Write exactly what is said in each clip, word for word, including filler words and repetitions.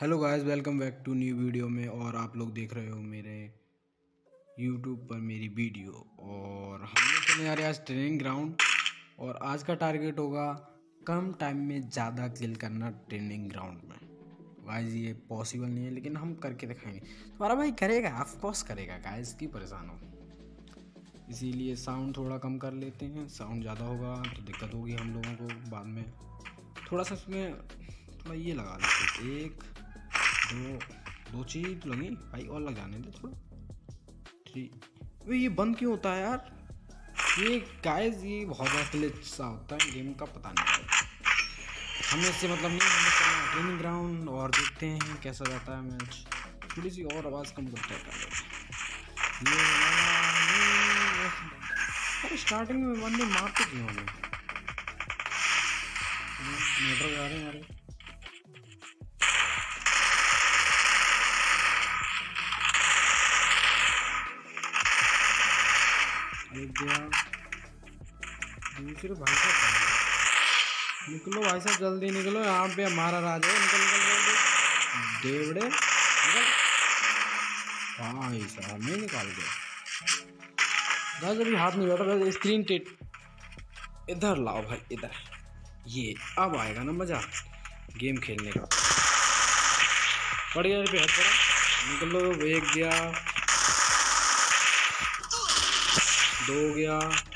Hello guys, welcome back to new video में। और आप लोग देख रहे हो मेरे यूट्यूब पर मेरी वीडियो। और हम लोग चलने जा रहे हैं आज ट्रेनिंग ग्राउंड। और आज का टारगेट होगा कम टाइम में ज़्यादा किल करना ट्रेनिंग ग्राउंड में। गाइस ये पॉसिबल नहीं है, लेकिन हम करके दिखाएंगे। तुम्हारा भाई करेगा, ऑफ कोर्स करेगा गाइस, क्यों परेशान हो। इसीलिए साउंड थोड़ा कम कर लेते हैं। साउंड ज़्यादा होगा तो दिक्कत होगी हम लोगों को बाद में। थोड़ा सा उसमें थोड़ा ये लगा लेते हैं, एक दो दो चीज तो लगी भाई, और लग जाने दे थोड़ा। थ्री वे ये बंद क्यों होता है यार। ये गाइस ये बहुत ज़्यादा ग्लिच सा होता है गेम का, पता नहीं हमें इससे मतलब नहीं। हमें चलना है ट्रेनिंग ग्राउंड और देखते हैं कैसा जाता है मैच। थोड़ी सी और आवाज़ कम करते हैं। ये स्टार्टिंग में बंदे मारते क्यों हमें। मोटर जा रहे हैं हमारे। दूसरे भाई साहब निकलो, भाई साहब जल्दी निकलो, यहाँ पे हमारा राज है। निकल निकल निकल देवड़े निकल भाई साहब, नहीं निकाल गए गाइस। अभी हाथ नहीं बैठा था, स्क्रीन टेट इधर लाओ भाई, इधर। ये अब आएगा ना मजा गेम खेलने का। पड़ गया पे हाथ पड़ा, निकलो। एक गया, दो गया,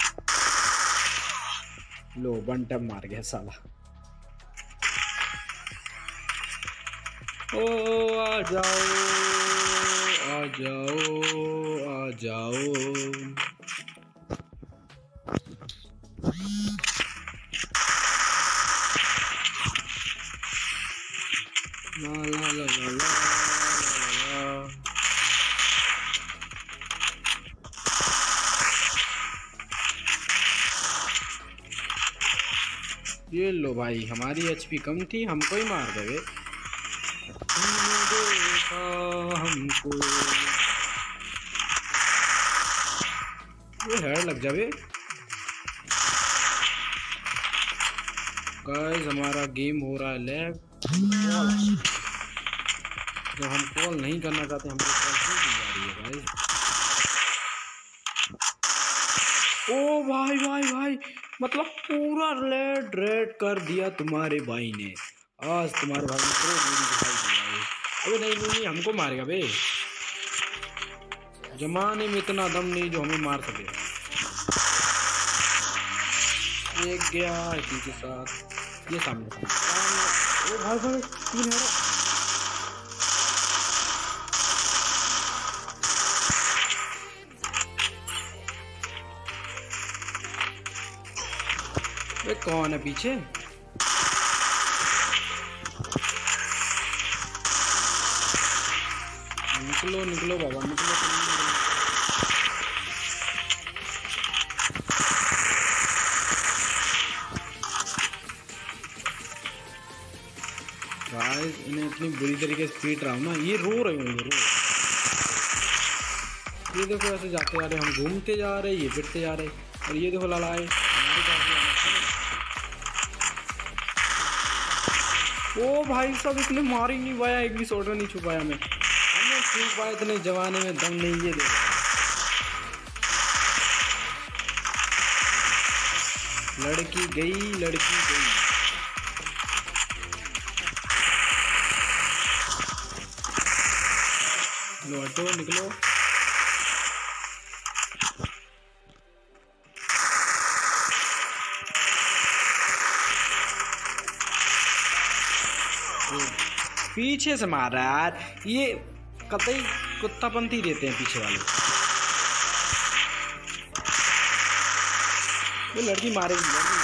लो वन टैप मार गया साला। ओ आ जाओ आ जाओ आ जाओ। ला ला ला ला ला ला। ये लो भाई, हमारी एचपी कम थी, हमको ही मार गए। हमको ये हेड लग जावे गाइस। हमारा गेम हो रहा है लैग। जब हम कॉल नहीं करना चाहते हमको कॉल क्यों दी जा रही है गाइस। ओ भाई भाई भाई, मतलब पूरा रेड रेड कर दिया तुम्हारे भाई ने। आज तुम्हारे भाई ने प्रो गोली दिखाई दिया। अबे नहीं नहीं नहीं, हमको मारेगा बे। जमाने में इतना दम नहीं जो हमें मार सके। एक गया इसी के साथ, ये सामने सामने। ओ भाई भाई तीन है। वे कौन है पीछे। निकलो निकलो बाबा, निकलो गाइस। इन्हें इतनी बुरी तरीके से पीट रहा हूँ ना, ये रो रहे होंगे रो। ये देखो ऐसे जाते जा रहे, हम घूमते जा रहे, ये पिटते जा रहे। और ये देखो लड़ाई। ओ भाई साहब, इसने मार ही नहीं पाया, एक भी शॉट नहीं छुपाया। मैं हमने छुप पाया, इतने जमाने में दम नहीं। ये देखो लड़की गई, लड़की गई। लो हटो, निकलो। पीछे से मार रहा है यार, ये कतई कुत्तापंथी देते हैं पीछे वाले। ये लड़की मारेगी।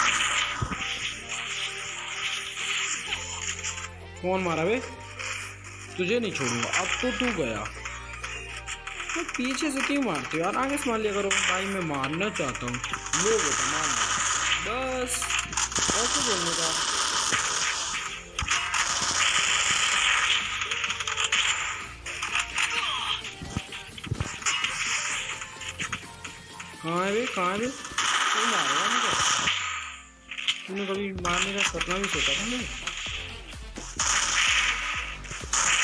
कौन मारा बे, तुझे नहीं छोड़ूंगा। अब तो तू गया। तो पीछे से क्यों मारते हो यार, आगे से मार लिया करो भाई। मैं मारना चाहता हूँ, लो बेटा मार बस, ऐसे बोलने का। कहाँ है बे, कहाँ है बे। तू मारेगा मुझे, तूने कभी मारने का सपना भी सोचा था नहीं।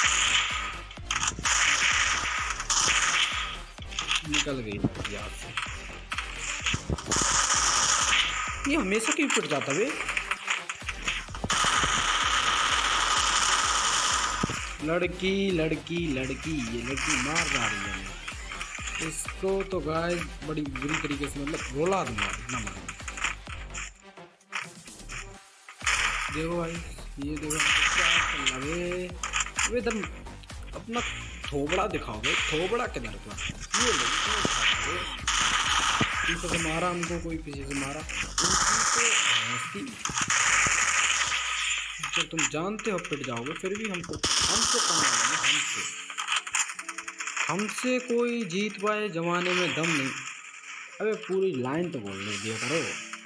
निकल गई याद से। ये हमेशा क्यों पिट जाता है? लड़की लड़की लड़की ये लड़की मार जा रही है इसको तो गाइस बड़ी बुरी तरीके से, मतलब रोला दूंगा ना मार। देखो भाई ये देखो क्या लगे एकदम अपना थोबड़ा दिखाओगे, थोबड़ा किधर का? ये पीछे से मारा हमको, कोई पीछे से मारा तो जब तुम जानते हो पिट जाओगे फिर भी हमको हमसे कम हमसे हमसे कोई जीत पाए जमाने में दम नहीं। अबे पूरी लाइन तो बोलने दिया करो,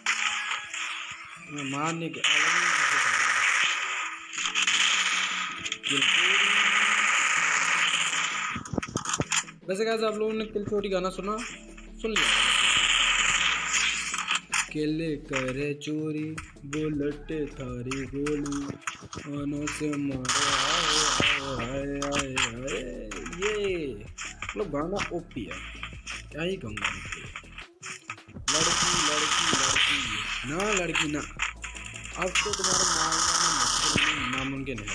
मैं मारने के वैसे कैसे आप लोगों ने किल चोरी गाना सुना सुन लिया? केले करे चोरी बुलेट थारी गोली आनों से मारे आए आए आए। ये मतलब गाना ओपी है, क्या ही कहूँगा। लड़की लड़की लड़की ना लड़की ना, अब तो तुम्हारा मारना नामुमकिन है।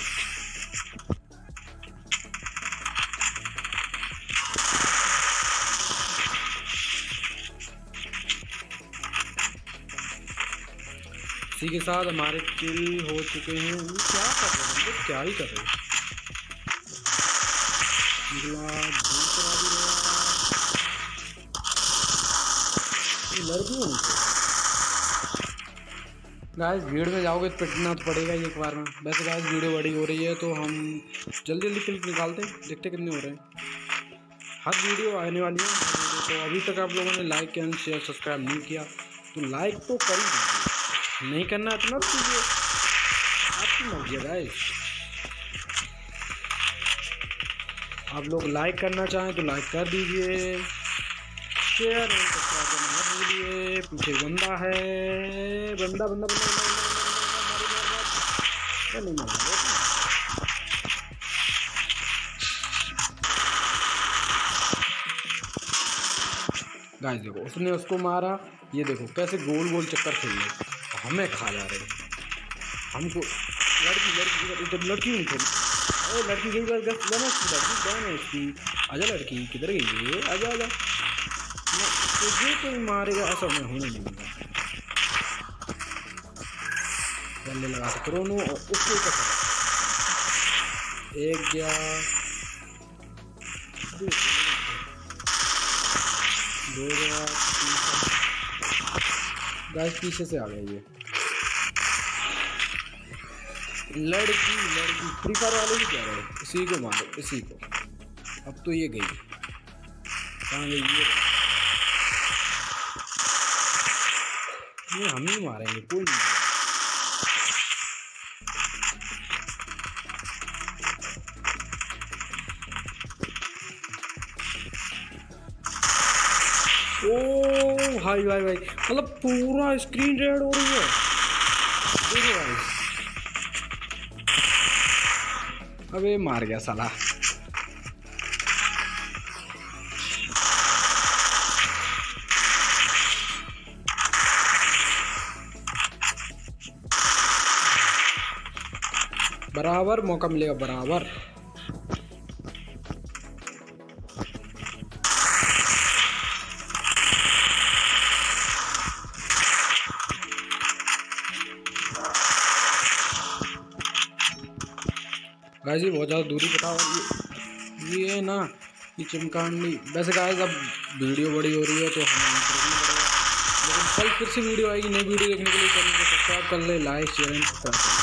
इसी के साथ हमारे किल हो चुके हैं। वो क्या कर रहे हैं, क्या ही कर रहे हैं। दूसरा भी लड़की गाइस भीड़ में जाओगे तो पिटना तो पड़ेगा ही एक बार में। वैसे गाइस वीडियो बड़ी हो रही है तो हम जल्दी जल्दी क्लिक निकालते हैं, देखते कितने हो रहे हैं। हर वीडियो आने वाली है तो अभी तक आप लोगों ने लाइक एंड शेयर सब्सक्राइब नहीं किया तो लाइक तो कर ही दीजिए, नहीं करना है तो मत कीजिए, आपकी मर्जी है गाइस। आप लोग लाइक करना चाहें तो लाइक कर दीजिए, शेयर एंड सब्सक्राइब करना मत भूलिए। पीछे बंदा है, बंदा बंदा बंदा नहीं मारा गाइस। देखो उसने उसको मारा, ये देखो कैसे गोल गोल चक्कर खेल रहे, हमें खा जा रहे हमको। लड़की लड़की इधर लड़की नहीं खेली, अरे लड़की गई बार गस लेना इसकी लड़की कौन है इसकी? आजा लड़की किधर गई है? आजा आजा, तुझे कोई मारेगा ऐसा मैं होने नहीं दूंगा। पहले लगा के क्रोनो और उसके ऊपर एक गया, दो गया, गाइस पीछे से आ गया ये लड़की लड़की। फ्री फायर वाले भी कह रहे हैं इसी को मारो इसी को। अब तो ये गई कहाँ गई? ये ये हम ही मारेंगे, कोई नहीं। ओ भाई भाई भाई मतलब पूरा स्क्रीन रेड हो रही है, देखो भाई। अबे मार गया साला। बराबर मौका मिलेगा बराबर। गाइस ये बहुत ज़्यादा दूरी बताओ, ये ये ना ये चमकानी। वैसे गाइस अब वीडियो बड़ी हो रही है तो हमें इंप्रूवमेंट पड़ेगा, लेकिन कल फिर से वीडियो आएगी। नई वीडियो देखने के लिए चैनल को सब्सक्राइब कर ले, लाइक शेयर एंड सब्सक्राइब कर।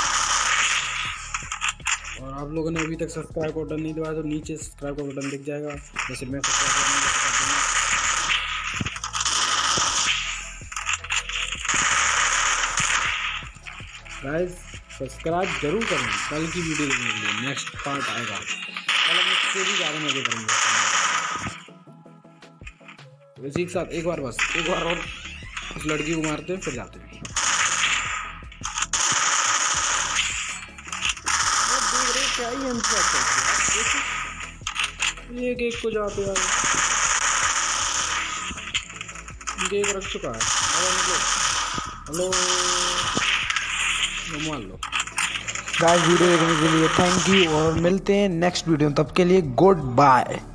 और आप लोगों ने अभी तक सब्सक्राइब का बटन नहीं दबाया तो नीचे सब्सक्राइब का बटन दिख जाएगा, जैसे मैं सब्सक्राइब गाइस सब्सक्राइब जरूर करें। कल की वीडियो देखने के लिए नेक्स्ट पार्ट आएगा, कल हम इससे भी ज़्यादा मजे करेंगे। इसी के साथ एक बार बस एक बार और उस लड़की को मारते हैं फिर जाते हैं। देख रहे क्या ही हम एक एक को जाते हैं। इनके एक रख चुका है। हेलो मान लो गाइस, वीडियो देखने के लिए थैंक यू और मिलते हैं नेक्स्ट वीडियो, तब के लिए गुड बाय।